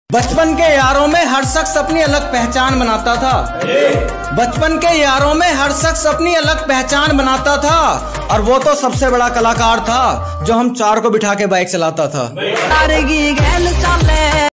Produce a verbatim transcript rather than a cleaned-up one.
बचपन के यारों में हर शख्स अपनी अलग पहचान बनाता था। बचपन के यारों में हर शख्स अपनी अलग पहचान बनाता था और वो तो सबसे बड़ा कलाकार था जो हम चार को बिठा के बाइक चलाता था।